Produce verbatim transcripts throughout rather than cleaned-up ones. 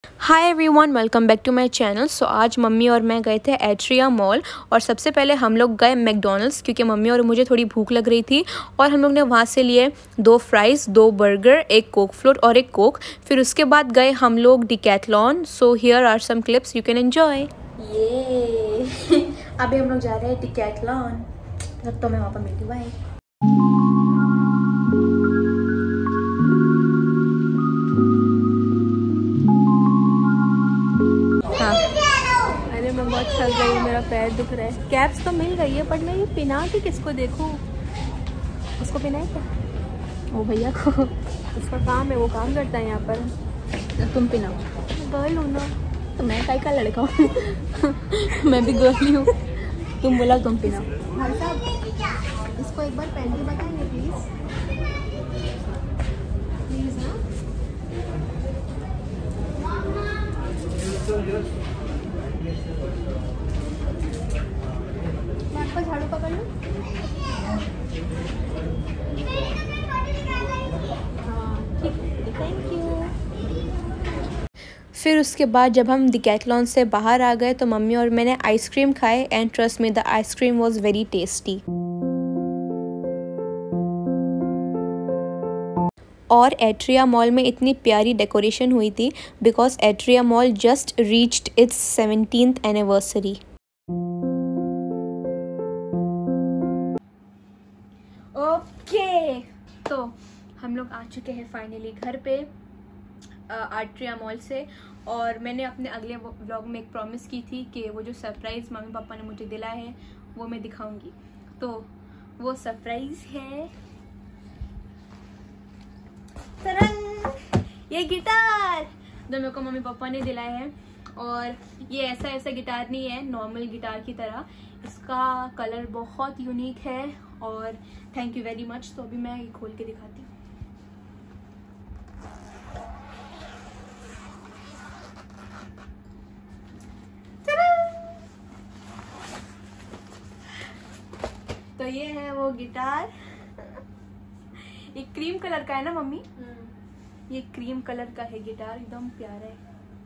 Hi everyone, welcome back to my channel. So आज mummy और मैं गए थे एट्रिया मॉल और सबसे पहले हम लोग गए मैकडॉनल्ड्स क्योंकि मम्मी और मुझे थोड़ी भूख लग रही थी और हम लोग ने वहाँ से लिए दो फ्राइज़, दो बर्गर, एक कोक फ्लोट और एक कोक। फिर उसके बाद गए हम लोग Decathlon. So here are some clips, you can enjoy. ये अभी हम लोग जा रहे हैं डिकैथलॉन। तो मैं वहाँ पर मिलती हूँ, बाय। मैं बहुत थक गई हूँ, मेरा पैर दुख रहा है। कैप्स तो मिल गई है बट मैं ये पिना के किसको देखूँ? उसको पिनाए क्या? ओ भैया को, उसका काम है, वो काम करता है यहाँ पर। तुम पिनाओ। गर्ल हूँ ना, तो मैं काई का लड़का हूँ। मैं भी गर्ल ही हूँ। तुम बोला तुम पिनाओ। भाई साहब इसको एक बार पहन के बताएंगे प्लीज प्लीज ना। मैं आपका झाड़ू पकड़ लूं? हाँ ठीक है, थैंक यू। फिर उसके बाद जब हम डिकैथलॉन से बाहर आ गए तो मम्मी और मैंने आइसक्रीम खाए and trust me, the ice cream was very tasty. और एट्रिया मॉल में इतनी प्यारी डेकोरेशन हुई थी because Atria mall just reached its seventeenth anniversary. Okay, तो हम लोग आ चुके हैं फाइनली घर पे एट्रिया मॉल से। और मैंने अपने अगले व्लॉग में एक प्रॉमिस की थी कि वो जो सरप्राइज़ मम्मी पापा ने मुझे दिलाया है वो मैं दिखाऊंगी। तो वो सरप्राइज़ है ये गिटार जो मेरे को मम्मी पापा ने दिलाया है। और ये ऐसा ऐसा गिटार नहीं है नॉर्मल गिटार की तरह, इसका कलर बहुत यूनिक है और थैंक यू वेरी मच। तो अभी मैं ये खोल के दिखाती हूँ। तो ये है वो गिटार। ये क्रीम कलर का है ना मम्मी? ये क्रीम कलर का है गिटार, एकदम प्यारा है।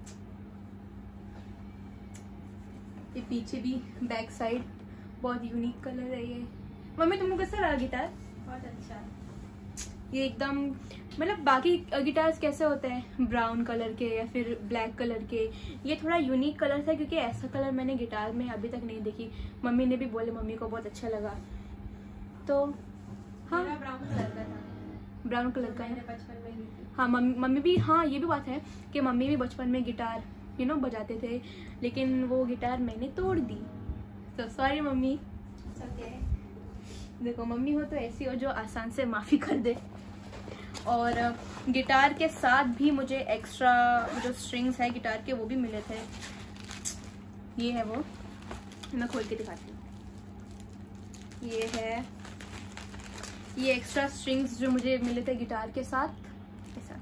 ये पीछे भी बैक साइड बहुत यूनिक कलर है ये। मम्मी तुमको कैसा लगा गिटार? बहुत अच्छा। ये एकदम मतलब बाकी गिटार्स कैसे होते हैं ब्राउन कलर के या फिर ब्लैक कलर के, ये थोड़ा यूनिक कलर था क्योंकि ऐसा कलर मैंने गिटार में अभी तक नहीं देखी। मम्मी ने भी बोले, मम्मी को बहुत अच्छा लगा। तो हाँ, ब्राउन कलर का था। ब्राउन कलर का है बचपन में ही। हाँ मम्मी मम्मी भी, हाँ ये भी बात है कि मम्मी भी बचपन में गिटार यू नो बजाते थे, लेकिन वो गिटार मैंने तोड़ दी। तो सॉरी मम्मी। okay. देखो मम्मी हो तो ऐसी हो जो आसान से माफ़ी कर दे। और गिटार के साथ भी मुझे एक्स्ट्रा जो स्ट्रिंग्स है गिटार के वो भी मिले थे। ये है वो, मैं खोल के दिखाती हूँ। ये है ये एक्स्ट्रा स्ट्रिंग्स जो मुझे मिले थे गिटार के साथ ऐसा।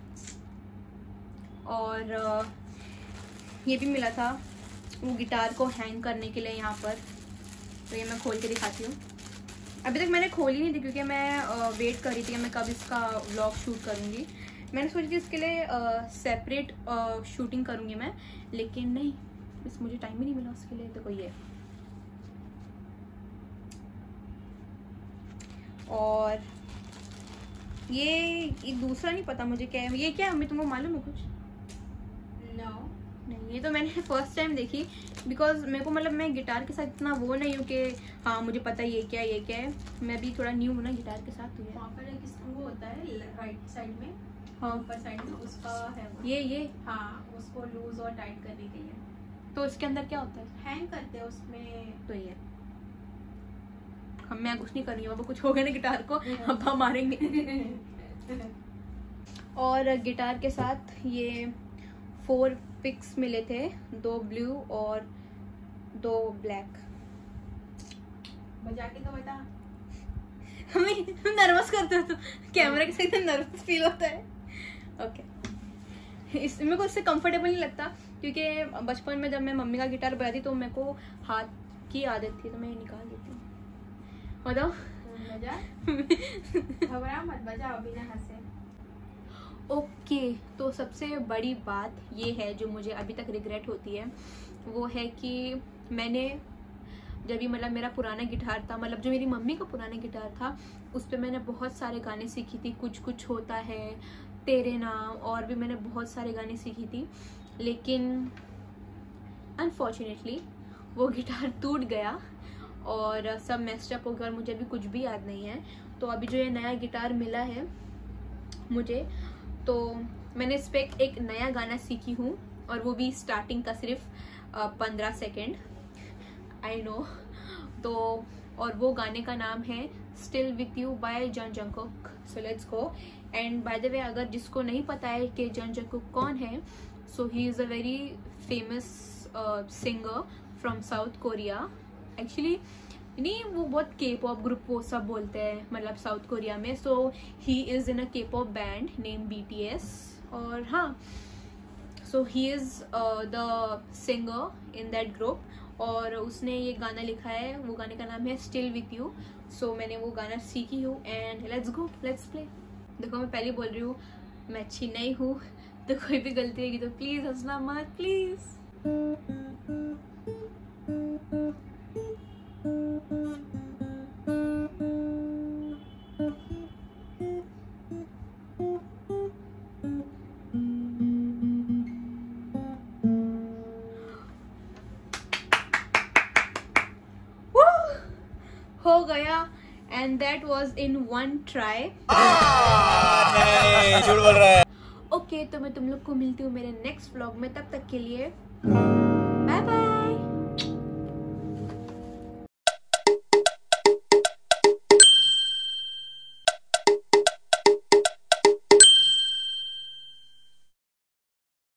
और ये भी मिला था वो गिटार को हैंग करने के लिए यहाँ पर। तो ये मैं खोल के दिखाती हूँ। अभी तक मैंने खोली नहीं थी क्योंकि मैं वेट कर रही थी कि मैं कब इसका व्लॉग शूट करूँगी। मैंने सोची थी इसके लिए सेपरेट शूटिंग करूँगी मैं, लेकिन नहीं, बस मुझे टाइम ही नहीं मिला उसके लिए। तो ये और ये एक दूसरा नहीं पता मुझे क्या है। ये क्या है मम्मी, तुमको मालूम है कुछ? No no. नहीं, ये तो मैंने फर्स्ट टाइम देखी बिकॉज मेरे को मतलब मैं गिटार के साथ इतना वो नहीं हूँ कि हाँ मुझे पता ये क्या ये क्या है। मैं भी थोड़ा न्यू हूँ ना गिटार के साथ। तो वहाँ पर किस वो होता है राइट साइड में, हाँ ऊपर साइड में उसका है वो। ये ये हाँ, उसको लूज और टाइट करने के लिए। तो उसके अंदर क्या होता है? हैंग करते हैं उसमें। तो ये हम मैं कुछ नहीं कर रही हूँ, अब कुछ हो गया ना गिटार को अब हम मारेंगे। और गिटार के साथ ये फोर पिक्स मिले थे, दो ब्लू और दो ब्लैक। बजा के तो बता। हमें नर्वस करते हो तो कैमरा के साथ एकदम नर्वस फील होता है। ओके, इस मेरे को इससे कंफर्टेबल नहीं लगता क्योंकि बचपन में जब मैं मम्मी का गिटार बजाती तो मेरे को हाथ की आदत थी तो मैं निकाल देती हूँ। बताओ। बजा, घबरा मत, बजाओ बिना हाथ से। ओके okay, तो सबसे बड़ी बात ये है जो मुझे अभी तक रिग्रेट होती है, वो है कि मैंने जब भी मतलब मेरा पुराना गिटार था, मतलब जो मेरी मम्मी का पुराना गिटार था, उस पर मैंने बहुत सारे गाने सीखी थी। कुछ कुछ होता है, तेरे नाम, और भी मैंने बहुत सारे गाने सीखी थी। लेकिन अनफॉर्चुनेटली वो गिटार टूट गया और सब मेस्ड अप हो गया और मुझे अभी कुछ भी याद नहीं है। तो अभी जो ये नया गिटार मिला है मुझे, तो मैंने इस पर एक नया गाना सीखी हूँ, और वो भी स्टार्टिंग का सिर्फ पंद्रह सेकेंड, आई नो। तो और वो गाने का नाम है still with you by Jeon Jungkook. So let's go. And by the way, अगर जिसको नहीं पता है कि जॉन जंगकुक कौन है, so he is a very famous singer from South Korea. Actually नहीं, वो बहुत के पॉप ग्रुप वो सब बोलते हैं मतलब साउथ कोरिया में। सो he is in a K pop band name B T S. और हाँ, so he is the singer in that group, और उसने ये गाना लिखा है, वो गाने का नाम है स्टिल विथ यू। सो मैंने वो गाना सीखी हूँ, and let's go, let's play. देखो मैं पहले बोल रही हूँ मैं अच्छी नहीं हूँ, तो कोई भी गलती होगी तो प्लीज़ हंसना मत, प्लीज़। हो गया, and that was in one try. झूठ बोल रहा है। ओके, तो मैं तुम लोग को मिलती हूँ मेरे नेक्स्ट व्लॉग में, तब तक के लिए बाय बाय।